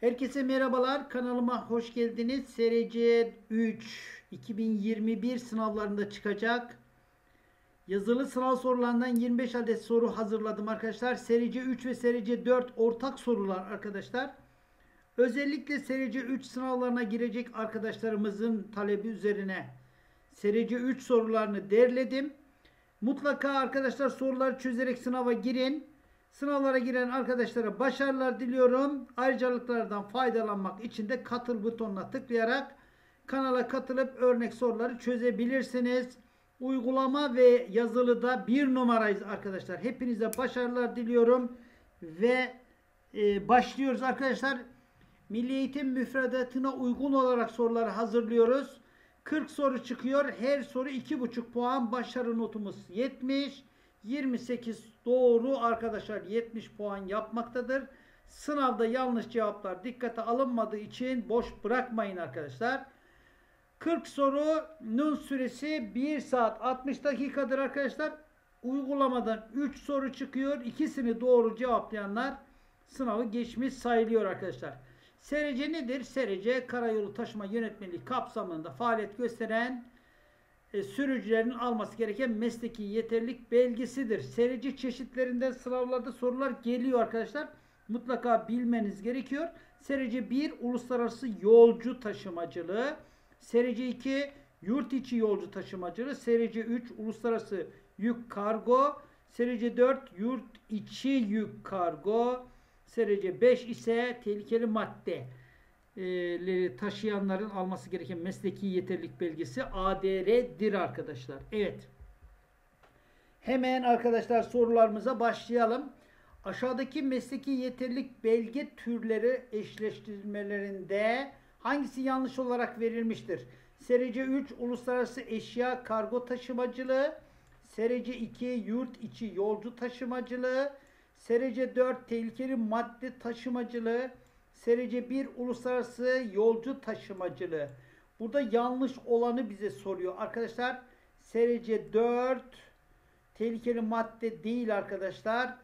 Herkese merhabalar. Kanalıma hoş geldiniz. SRC 3 2021 sınavlarında çıkacak yazılı sınav sorularından 25 adet soru hazırladım arkadaşlar. SRC 3 ve SRC 4 ortak sorular arkadaşlar. Özellikle SRC 3 sınavlarına girecek arkadaşlarımızın talebi üzerine SRC 3 sorularını derledim. Mutlaka arkadaşlar soruları çözerek sınava girin. Sınavlara giren arkadaşlara başarılar diliyorum. Ayrıcalıklardan faydalanmak için de katıl butonuna tıklayarak kanala katılıp örnek soruları çözebilirsiniz. Uygulama ve yazılıda bir numarayız arkadaşlar. Hepinize başarılar diliyorum. Ve başlıyoruz arkadaşlar. Milli Eğitim müfredatına uygun olarak soruları hazırlıyoruz. 40 soru çıkıyor. Her soru 2,5 puan. Başarı notumuz 70. 28 doğru arkadaşlar 70 puan yapmaktadır. Sınavda yanlış cevaplar dikkate alınmadığı için boş bırakmayın arkadaşlar. 40 sorunun süresi 1 saat 60 dakikadır arkadaşlar. Uygulamadan 3 soru çıkıyor. İkisini doğru cevaplayanlar sınavı geçmiş sayılıyor arkadaşlar. SRC nedir? SRC Karayolu Taşıma Yönetmeliği kapsamında faaliyet gösteren sürücülerin alması gereken mesleki yeterlilik belgesidir. SRC çeşitlerinden sınavlarda sorular geliyor arkadaşlar. Mutlaka bilmeniz gerekiyor. SRC 1 uluslararası yolcu taşımacılığı, SRC 2 yurt içi yolcu taşımacılığı, SRC 3 uluslararası yük kargo, SRC 4 yurt içi yük kargo, SRC 5 ise tehlikeli madde taşıyanların alması gereken mesleki yeterlilik belgesi ADR'dir arkadaşlar. Evet. Hemen arkadaşlar sorularımıza başlayalım. Aşağıdaki mesleki yeterlilik belge türleri eşleştirmelerinde hangisi yanlış olarak verilmiştir? SRC 3 uluslararası eşya kargo taşımacılığı, SRC 2 yurt içi yolcu taşımacılığı, SRC 4 tehlikeli madde taşımacılığı, SRC 1 uluslararası yolcu taşımacılığı. Burada yanlış olanı bize soruyor. Arkadaşlar SRC 4 tehlikeli madde değil arkadaşlar.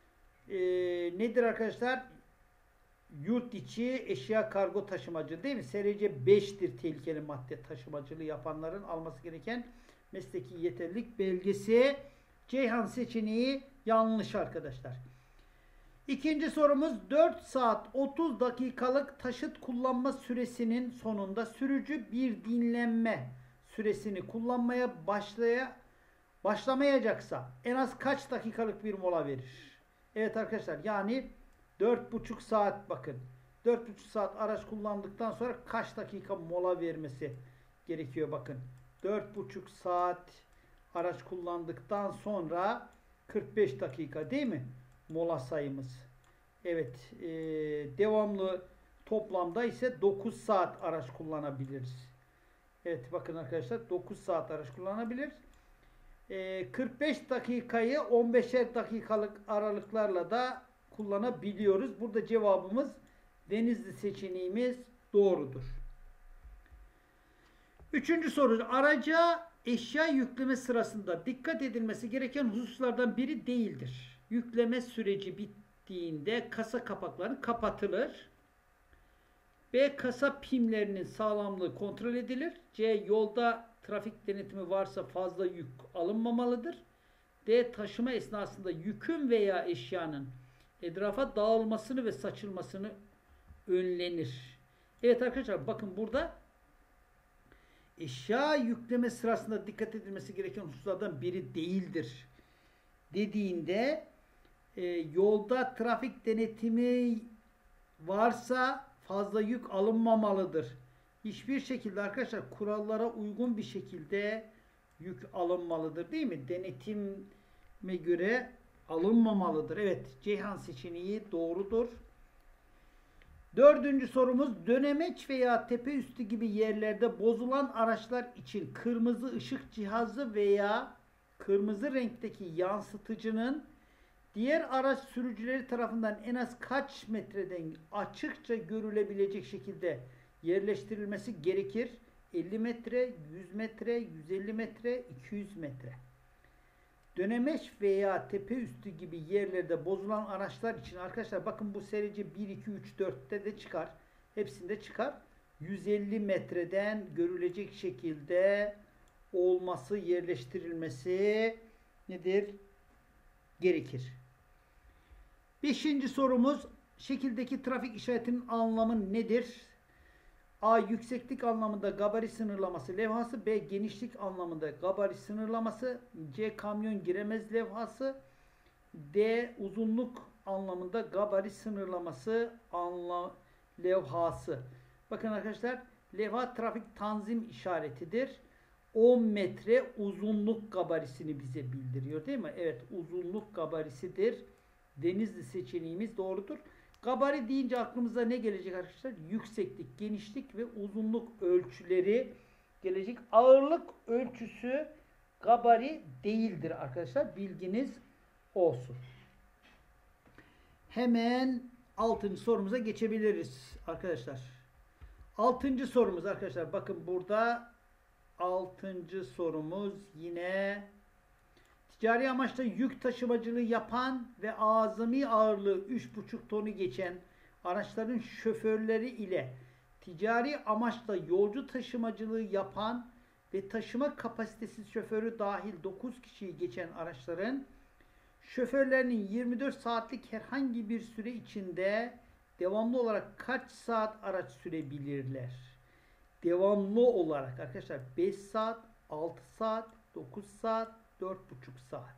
Nedir arkadaşlar? Yurt içi eşya kargo taşımacılığı değil mi? SRC 5'tir tehlikeli madde taşımacılığı yapanların alması gereken mesleki yeterlilik belgesi. Ceyhan seçeneği yanlış arkadaşlar. İkinci sorumuz 4 saat 30 dakikalık taşıt kullanma süresinin sonunda sürücü bir dinlenme süresini kullanmaya başlamayacaksa en az kaç dakikalık bir mola verir? Evet arkadaşlar yani 4,5 saat bakın. 4,5 saat araç kullandıktan sonra kaç dakika mola vermesi gerekiyor bakın. 4,5 saat araç kullandıktan sonra 45 dakika değil mi? Mola sayımız. Evet. Devamlı toplamda ise 9 saat araç kullanabiliriz. Evet bakın arkadaşlar 9 saat araç kullanabilir. 45 dakikayı 15'er dakikalık aralıklarla da kullanabiliyoruz. Burada cevabımız Denizli seçeneğimiz doğrudur. Üçüncü soru. Araca eşya yükleme sırasında dikkat edilmesi gereken hususlardan biri değildir. Yükleme süreci bittiğinde kasa kapakları kapatılır. B. Kasa pimlerinin sağlamlığı kontrol edilir. C. Yolda trafik denetimi varsa fazla yük alınmamalıdır. D. Taşıma esnasında yükün veya eşyanın etrafa dağılmasını ve saçılmasını önlenir. Evet arkadaşlar bakın burada eşya yükleme sırasında dikkat edilmesi gereken hususlardan biri değildir dediğinde yolda trafik denetimi varsa fazla yük alınmamalıdır. Hiçbir şekilde arkadaşlar kurallara uygun bir şekilde yük alınmalıdır değil mi? Denetime göre alınmamalıdır. Evet Ceyhan seçeneği doğrudur. Dördüncü sorumuz dönemeç veya tepe üstü gibi yerlerde bozulan araçlar için kırmızı ışık cihazı veya kırmızı renkteki yansıtıcının diğer araç sürücüleri tarafından en az kaç metreden açıkça görülebilecek şekilde yerleştirilmesi gerekir? 50 metre, 100 metre, 150 metre, 200 metre. Dönemeç veya tepe üstü gibi yerlerde bozulan araçlar için arkadaşlar bakın bu serici 1, 2, 3, 4'te de çıkar. Hepsinde çıkar. 150 metreden görülecek şekilde olması, yerleştirilmesi nedir? Gerekir. Beşinci sorumuz, şekildeki trafik işaretinin anlamı nedir? A. Yükseklik anlamında gabari sınırlaması levhası. B. Genişlik anlamında gabari sınırlaması. C. Kamyon giremez levhası. D. Uzunluk anlamında gabari sınırlaması levhası. Bakın arkadaşlar, levha trafik tanzim işaretidir. 10 metre uzunluk gabarisini bize bildiriyor değil mi? Evet, uzunluk gabarisidir. Denizli seçeneğimiz doğrudur. Gabari deyince aklımıza ne gelecek arkadaşlar? Yükseklik, genişlik ve uzunluk ölçüleri gelecek. Ağırlık ölçüsü gabari değildir arkadaşlar. Bilginiz olsun. Hemen 6. sorumuza geçebiliriz arkadaşlar. 6. sorumuz arkadaşlar. Bakın burada 6. sorumuz yine ticari amaçla yük taşımacılığı yapan ve azami ağırlığı 3,5 tonu geçen araçların şoförleri ile ticari amaçla yolcu taşımacılığı yapan ve taşıma kapasitesi şoförü dahil 9 kişiyi geçen araçların şoförlerinin 24 saatlik herhangi bir süre içinde devamlı olarak kaç saat araç sürebilirler? Devamlı olarak arkadaşlar 5 saat, 6 saat, 9 saat, 4,5 saat.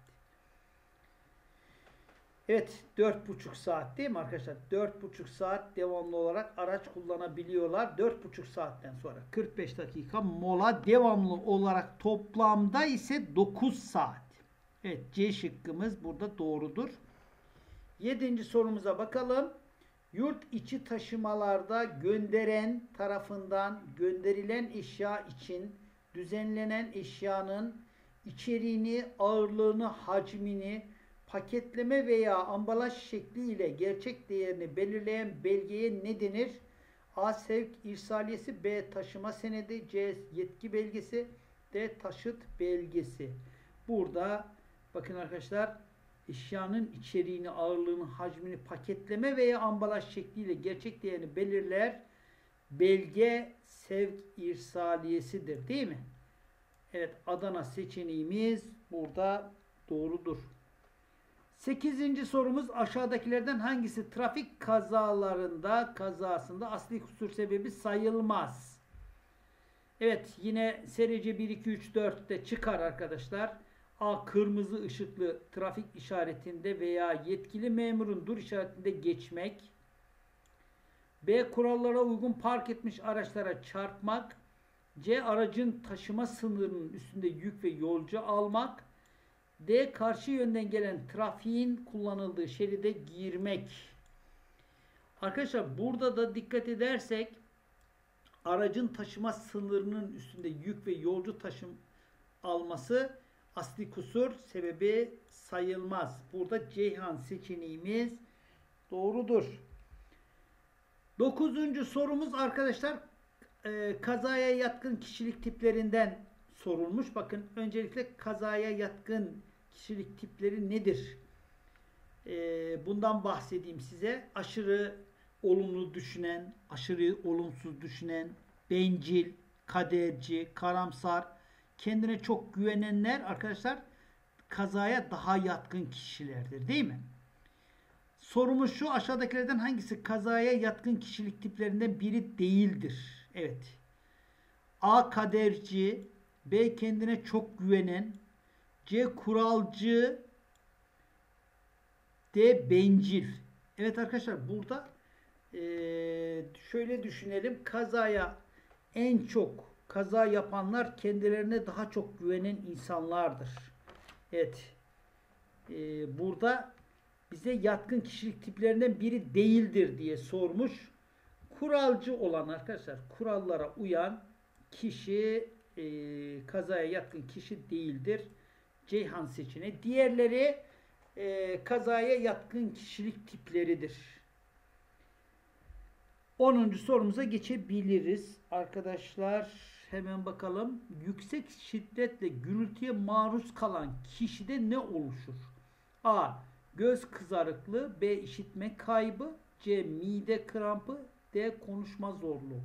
Evet, 4,5 saat değil mi arkadaşlar? 4,5 saat devamlı olarak araç kullanabiliyorlar. 4,5 saatten sonra 45 dakika mola, devamlı olarak toplamda ise 9 saat. Evet, C şıkkımız burada doğrudur. 7. sorumuza bakalım. Yurt içi taşımalarda gönderen tarafından gönderilen eşya için düzenlenen eşyanın içeriğini, ağırlığını, hacmini, paketleme veya ambalaj şekli ile gerçek değerini belirleyen belgeye ne denir? A. Sevk irsaliyesi. B. Taşıma senedi. C. Yetki belgesi. D. Taşıt belgesi. Burada bakın arkadaşlar, eşyanın içeriğini, ağırlığını, hacmini paketleme veya ambalaj şekliyle gerçek değerini belirler. Belge sevk irsaliyesidir değil mi? Evet, Adana seçeneğimiz burada doğrudur. 8. sorumuz, aşağıdakilerden hangisi trafik kazasında asli kusur sebebi sayılmaz? Evet, yine serice 1, 2, 3, 4'te çıkar arkadaşlar. A. Kırmızı ışıklı trafik işaretinde veya yetkili memurun dur işaretinde geçmek. B. Kurallara uygun park etmiş araçlara çarpmak. C. Aracın taşıma sınırının üstünde yük ve yolcu almak. D. Karşı yönden gelen trafiğin kullanıldığı şeride girmek. Arkadaşlar burada da dikkat edersek aracın taşıma sınırının üstünde yük ve yolcu taşım alması asli kusur sebebi sayılmaz. Burada Ceyhan seçeneğimiz doğrudur. 9. sorumuz arkadaşlar kazaya yatkın kişilik tiplerinden sorulmuş. Bakın öncelikle kazaya yatkın kişilik tipleri nedir? Bundan bahsedeyim size. Aşırı olumlu düşünen, aşırı olumsuz düşünen, bencil, kaderci, karamsar, kendine çok güvenenler arkadaşlar kazaya daha yatkın kişilerdir değil mi? Sorumuz şu: aşağıdakilerden hangisi kazaya yatkın kişilik tiplerinden biri değildir? Evet. A. Kaderci. B. Kendine çok güvenen. C. Kuralcı. D. Bencil. Evet arkadaşlar, burada şöyle düşünelim. En çok kaza yapanlar kendilerine daha çok güvenen insanlardır. Evet. Burada bize yatkın kişilik tiplerinden biri değildir diye sormuş. Kuralcı olan arkadaşlar, kurallara uyan kişi kazaya yatkın kişi değildir. Ceyhan seçeneği. Diğerleri kazaya yatkın kişilik tipleridir. 10. sorumuza geçebiliriz arkadaşlar. Hemen bakalım. Yüksek şiddetle gürültüye maruz kalan kişide ne oluşur? A. Göz kızarıklığı. B. İşitme kaybı. C. Mide krampı. D. Konuşma zorluğu.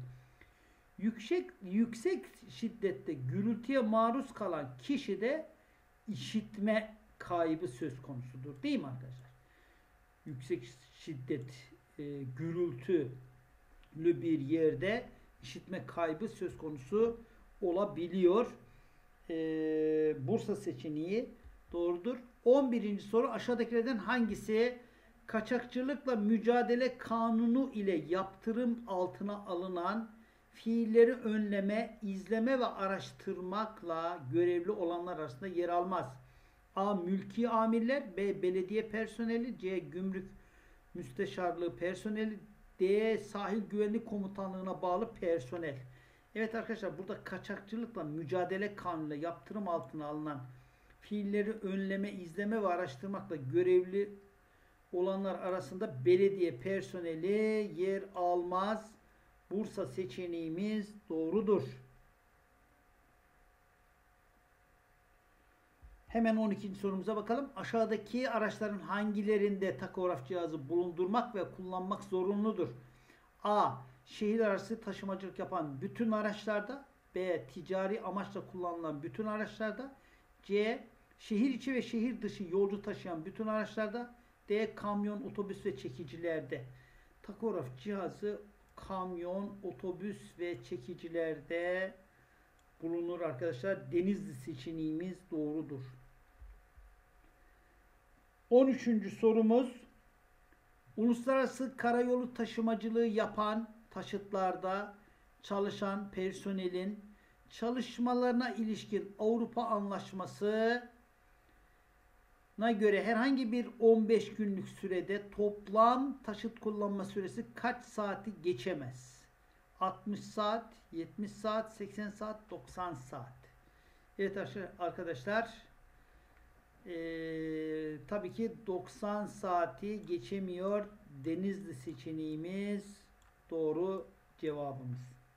Yüksek şiddette gürültüye maruz kalan kişide işitme kaybı söz konusudur. Değil mi arkadaşlar? Yüksek şiddet gürültülü bir yerde işitme kaybı söz konusu olabiliyor. Bursa seçeneği doğrudur. 11. soru aşağıdakilerden hangisi kaçakçılıkla mücadele kanunu ile yaptırım altına alınan fiilleri önleme, izleme ve araştırmakla görevli olanlar arasında yer almaz? A. Mülki amirler. B. Belediye personeli. C. Gümrük müsteşarlığı personeli. D. Sahil güvenlik komutanlığına bağlı personel. Evet arkadaşlar, burada kaçakçılıkla mücadele kanunuyla yaptırım altına alınan fiilleri önleme, izleme ve araştırmakla görevli olanlar arasında belediye personeli yer almaz. Bursa seçeneğimiz doğrudur. Hemen 12. sorumuza bakalım. Aşağıdaki araçların hangilerinde takograf cihazı bulundurmak ve kullanmak zorunludur? A. Şehir arası taşımacılık yapan bütün araçlarda. B. Ticari amaçla kullanılan bütün araçlarda. C. Şehir içi ve şehir dışı yolcu taşıyan bütün araçlarda. D. Kamyon, otobüs ve çekicilerde. Takograf cihazı kamyon, otobüs ve çekicilerde bulunur arkadaşlar. Denizli seçeneğimiz doğrudur. 13. sorumuz uluslararası karayolu taşımacılığı yapan taşıtlarda çalışan personelin çalışmalarına ilişkin Avrupa Anlaşması'na göre herhangi bir 15 günlük sürede toplam taşıt kullanma süresi kaç saati geçemez? 60 saat, 70 saat, 80 saat, 90 saat. Evet arkadaşlar, tabii ki 90 saati geçemiyor. Denizli seçeneğimiz doğru cevabımız.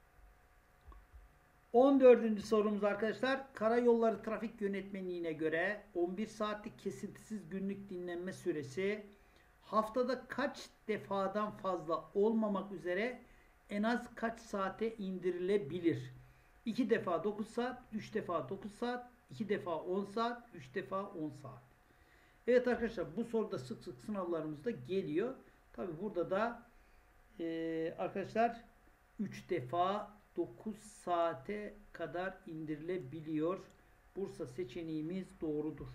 14. sorumuz arkadaşlar. Karayolları Trafik Yönetmeliğine göre 11 saatlik kesintisiz günlük dinlenme süresi haftada kaç defadan fazla olmamak üzere en az kaç saate indirilebilir? 2 defa 9 saat, 3 defa 9 saat, 2 defa 10 saat, 3 defa 10 saat. Evet arkadaşlar, bu soruda sık sık sınavlarımızda geliyor. Tabi burada da arkadaşlar 3 defa 9 saate kadar indirilebiliyor. Bursa seçeneğimiz doğrudur.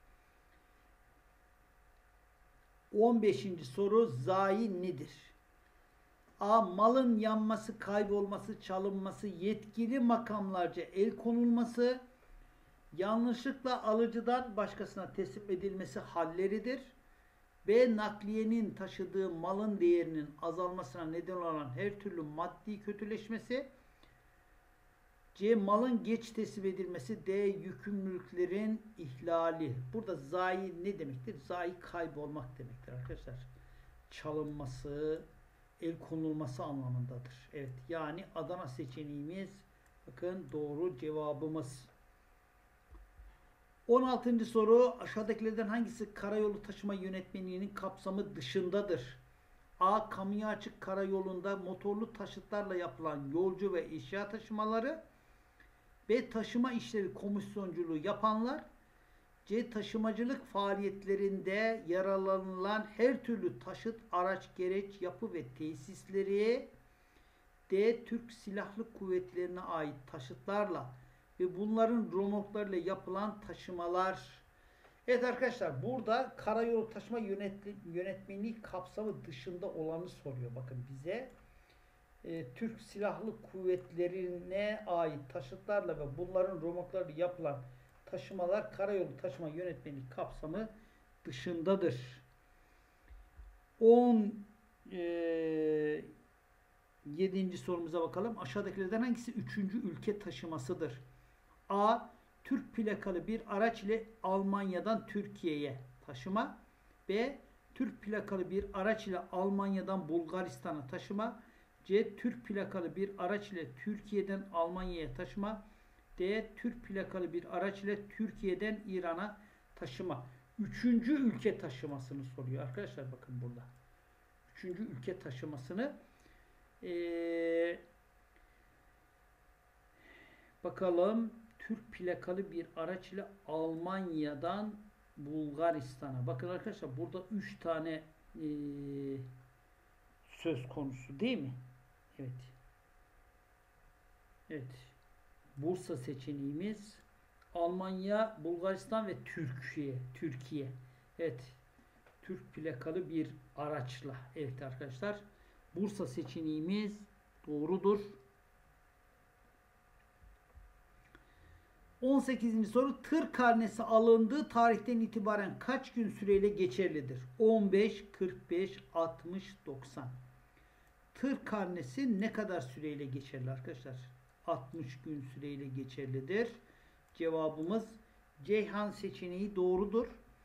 15. soru zayi nedir? A. Malın yanması, kaybolması, çalınması, yetkili makamlarca el konulması, yanlışlıkla alıcıdan başkasına teslim edilmesi halleridir. B. Nakliyenin taşıdığı malın değerinin azalmasına neden olan her türlü maddi kötüleşmesi. C. Malın geç teslim edilmesi. D. Yükümlülüklerin ihlali. Burada zayi ne demektir? Zayi kaybolmak demektir arkadaşlar. Çalınması, el konulması anlamındadır. Evet, yani Adana seçeneğimiz bakın doğru cevabımız. 16. soru aşağıdakilerden hangisi karayolu taşıma yönetmeliğinin kapsamı dışındadır? A. Kamuya açık karayolunda motorlu taşıtlarla yapılan yolcu ve eşya taşımaları. B. Taşıma işleri komisyonculuğu yapanlar. C. Taşımacılık faaliyetlerinde yararlanılan her türlü taşıt, araç, gereç, yapı ve tesisleri. D. Türk Silahlı Kuvvetlerine ait taşıtlarla ve bunların romorklarıyla yapılan taşımalar. Evet arkadaşlar, burada karayolu taşıma yönetmeliği kapsamı dışında olanı soruyor bakın bize. Türk Silahlı Kuvvetlerine ait taşıtlarla ve bunların romorklarıyla yapılan taşımalar karayolu taşıma yönetmeliği kapsamı dışındadır. 17. sorumuza bakalım. Aşağıdakilerden hangisi 3. ülke taşımasıdır? A. Türk plakalı bir araç ile Almanya'dan Türkiye'ye taşıma. B. Türk plakalı bir araç ile Almanya'dan Bulgaristan'a taşıma. C. Türk plakalı bir araç ile Türkiye'den Almanya'ya taşıma. D. Türk plakalı bir araç ile Türkiye'den İran'a taşıma. Üçüncü ülke taşımasını soruyor arkadaşlar, bakın burada. Üçüncü ülke taşımasını bakalım, Türk plakalı bir araç ile Almanya'dan Bulgaristan'a. Bakın arkadaşlar, burada 3 tane söz konusu değil mi? Evet. Evet. Bursa seçeneğimiz Almanya, Bulgaristan ve Türkiye. Türkiye. Evet. Türk plakalı bir araçla. Evet arkadaşlar. Bursa seçeneğimiz doğrudur. 18. soru. Tır karnesi alındığı tarihten itibaren kaç gün süreyle geçerlidir? 15, 45, 60, 90. Tır karnesi ne kadar süreyle geçerli arkadaşlar? 60 gün süreyle geçerlidir. Cevabımız Ceyhan seçeneği doğrudur.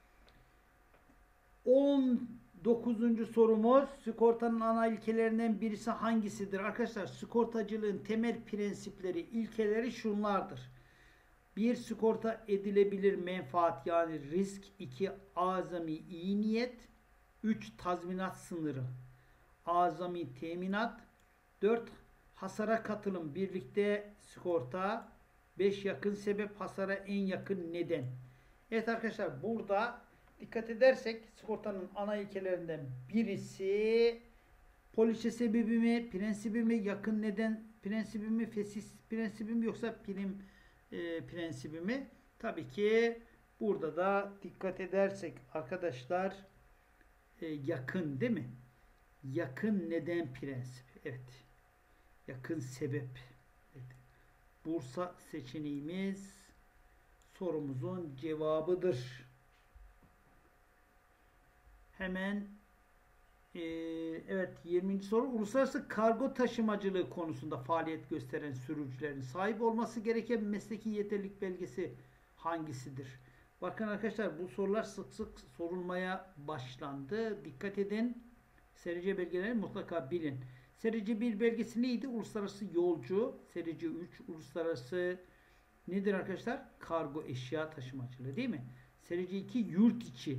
19. sorumuz, sigortanın ana ilkelerinden birisi hangisidir? Arkadaşlar, sigortacılığın temel prensipleri, ilkeleri şunlardır. 1. Sigorta edilebilir menfaat yani risk. 2. Azami iyi niyet. 3. Tazminat sınırı. Azami teminat. 4. Hasara katılım birlikte sigorta. 5. Yakın sebep, hasara en yakın neden. Evet arkadaşlar, burada dikkat edersek sigortanın ana ilkelerinden birisi poliçe sebebi mi, prensibi mi, yakın neden prensibi mi, fesis prensibi mi, yoksa prim prensibi mi? Tabii ki burada da dikkat edersek arkadaşlar yakın değil mi? Yakın neden prensibi. Evet. Yakın sebep. Evet. Bursa seçeneğimiz sorumuzun cevabıdır. Hemen evet, 20. soru. Uluslararası kargo taşımacılığı konusunda faaliyet gösteren sürücülerin sahip olması gereken mesleki yeterlilik belgesi hangisidir? Bakın arkadaşlar, bu sorular sık sık sorulmaya başlandı. Dikkat edin. SRC belgelerini mutlaka bilin. SRC 1 belgesi neydi? Uluslararası yolcu. SRC 3 uluslararası nedir arkadaşlar? Kargo eşya taşımacılığı değil mi? SRC 2 yurt içi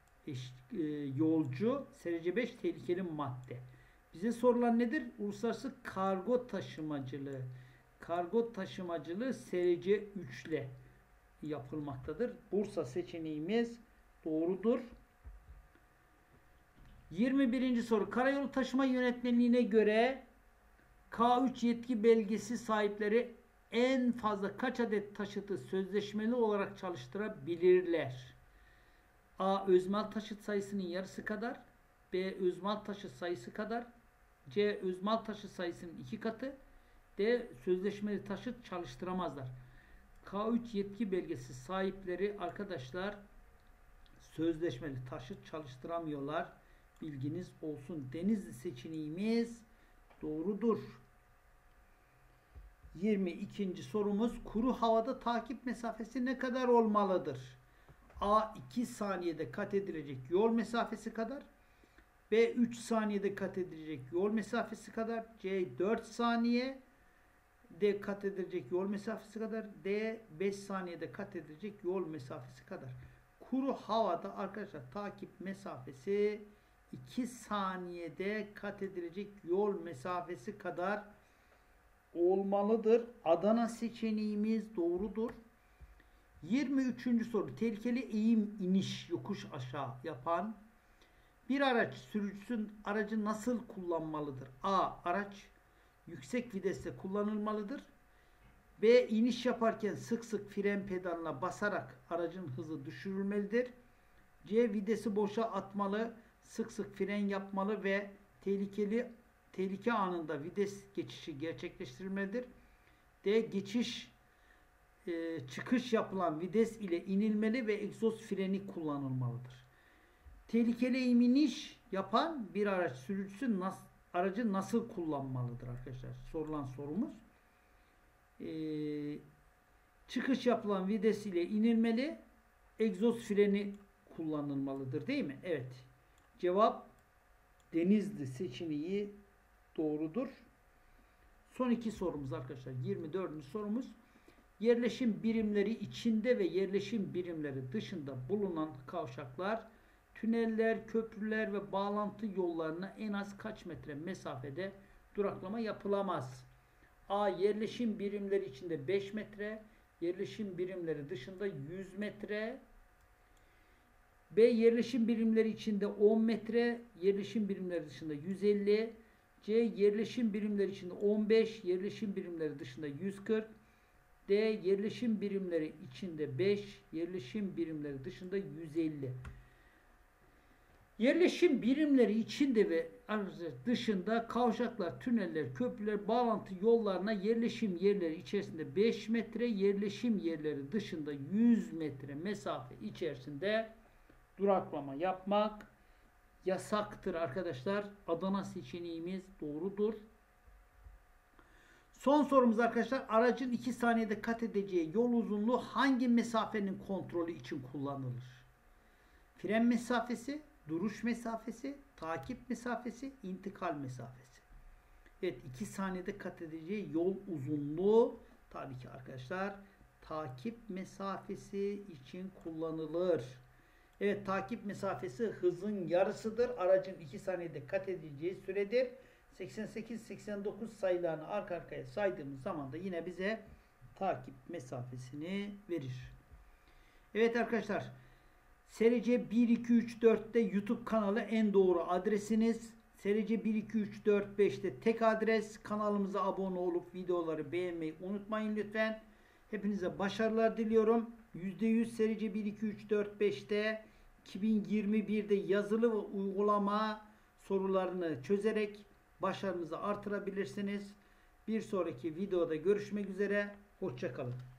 yolcu. SRC 5 tehlikeli madde. Bize sorulan nedir? Uluslararası kargo taşımacılığı. Kargo taşımacılığı SRC 3 ile yapılmaktadır. Bursa seçeneğimiz doğrudur. 21. soru. Karayolu Taşıma Yönetmeliğine göre K3 yetki belgesi sahipleri en fazla kaç adet taşıtı sözleşmeli olarak çalıştırabilirler? A. Özmal taşıt sayısının yarısı kadar. B. Özmal taşıt sayısı kadar. C. Özmal taşıt sayısının 2 katı. D. Sözleşmeli taşıt çalıştıramazlar. K3 yetki belgesi sahipleri arkadaşlar sözleşmeli taşıt çalıştıramıyorlar. Bilginiz olsun. Denizli seçeneğimiz doğrudur. 22. sorumuz. Kuru havada takip mesafesi ne kadar olmalıdır? A. 2 saniyede kat edilecek yol mesafesi kadar. B. 3 saniyede kat edilecek yol mesafesi kadar. C. 4 saniye de kat edilecek yol mesafesi kadar. D. 5 saniyede kat edilecek yol mesafesi kadar. Kuru havada arkadaşlar takip mesafesi 2 saniyede kat edilecek yol mesafesi kadar olmalıdır. Adana seçeneğimiz doğrudur. 23. soru. Tehlikeli eğim, iniş, yokuş aşağı yapan bir araç sürücüsün aracı nasıl kullanmalıdır? A. Araç yüksek viteste kullanılmalıdır. B. İniş yaparken sık sık fren pedalına basarak aracın hızı düşürülmelidir. C. Vitesi boşa atmalı, sık sık fren yapmalı ve tehlike anında vites geçişi gerçekleştirilmelidir. D. Çıkış yapılan vites ile inilmeli ve egzoz freni kullanılmalıdır. Tehlikeli iniş yapan bir araç sürücüsü aracı nasıl kullanmalıdır arkadaşlar? Sorulan sorumuz. Çıkış yapılan vites ile inilmeli, egzoz freni kullanılmalıdır değil mi? Evet. Cevap Denizli seçeneği doğrudur. Son iki sorumuz arkadaşlar. 24. sorumuz. Yerleşim birimleri içinde ve yerleşim birimleri dışında bulunan kavşaklar, tüneller, köprüler ve bağlantı yollarına en az kaç metre mesafede duraklama yapılamaz? A. Yerleşim birimleri içinde 5 metre, yerleşim birimleri dışında 100 metre. B. Yerleşim birimleri içinde 10 metre, yerleşim birimleri dışında 150. C. Yerleşim birimleri içinde 15, yerleşim birimleri dışında 140. D. Yerleşim birimleri içinde 5, yerleşim birimleri dışında 150. Yerleşim birimleri içinde ve dışında kavşaklar, tüneller, köprüler, bağlantı yollarına yerleşim yerleri içerisinde 5 metre, yerleşim yerleri dışında 100 metre mesafe içerisinde duraklama yapmak yasaktır arkadaşlar. Adana seçeneğimiz doğrudur. Son sorumuz arkadaşlar. Aracın 2 saniyede kat edeceği yol uzunluğu hangi mesafenin kontrolü için kullanılır? Fren mesafesi, duruş mesafesi, takip mesafesi, intikal mesafesi. Evet, 2 saniyede kat edeceği yol uzunluğu tabii ki arkadaşlar takip mesafesi için kullanılır. Evet, takip mesafesi hızın yarısıdır. Aracın 2 saniyede kat edeceği süredir. 88-89 sayılarını arka arkaya saydığımız zaman da yine bize takip mesafesini verir. Evet arkadaşlar, SRC 1234'te YouTube kanalı en doğru adresiniz. SRC 1234-5'te tek adres. Kanalımıza abone olup videoları beğenmeyi unutmayın lütfen. Hepinize başarılar diliyorum. %100 SRC 1234-5'te 2021'de yazılı ve uygulama sorularını çözerek başarınızı artırabilirsiniz. Bir sonraki videoda görüşmek üzere. Hoşça kalın.